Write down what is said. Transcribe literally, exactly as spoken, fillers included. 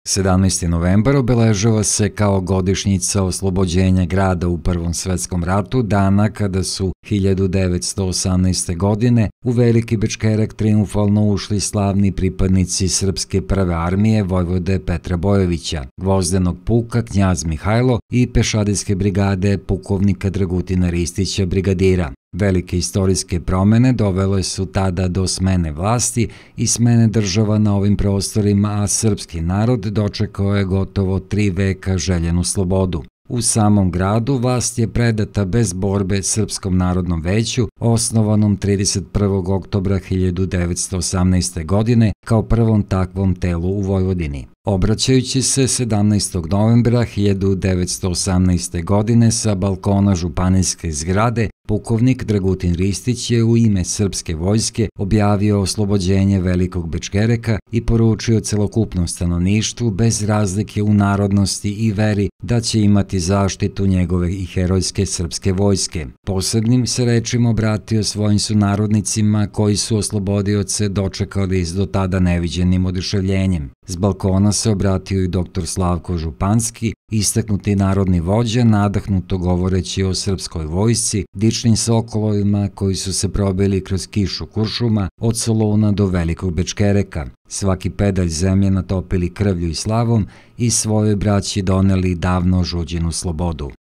sedamnaesti novembar obeležava se kao godišnjica oslobođenja grada u Prvom svetskom ratu, dana kada su hiljadu devetsto osamnaeste. godine u Veliki Bečkerek triumfalno ušli slavni pripadnici Srpske prve armije vojvode Petra Bojovića, Gvozdenog puka Knjaz Mihajlo i pešadijske brigade pukovnika Dragutina Ristića brigadira. Velike istorijske promene dovele su tada do smene vlasti i smene država na ovim prostorima, a srpski narod dočekao je gotovo tri veka željenu slobodu. U samom gradu vlast je predata bez borbe Srpskom narodnom veću, osnovanom trideset prvog oktobra hiljadu devetsto osamnaeste. godine kao prvom takvom telu u Vojvodini. Obraćajući se sedamnaestog novembra hiljadu devetsto osamnaeste. godine sa balkona županijske zgrade, pukovnik Dragutin Ristić je u ime srpske vojske objavio oslobođenje Velikog Bečkereka i poručio celokupnom stanovništvu bez razlike u narodnosti i veri da će imati zaštitu njegove i herojske srpske vojske. Posebnim se rečima obratio svojim sunarodnicima koji su oslobodioce dočekali s do tada neviđenim oduševljenjem. S balkona se obratio i doktor Slavko Županski, istaknuti narodni vođa, nadahnuto govoreći o srpskoj vojsci, dičnim sokolovima koji su se probili kroz kišu kuršuma od Soluna do Velikog Bečkereka. Svaki pedalj zemlje natopili krvlju i slavom i svojoj braći doneli davno žuđenu slobodu.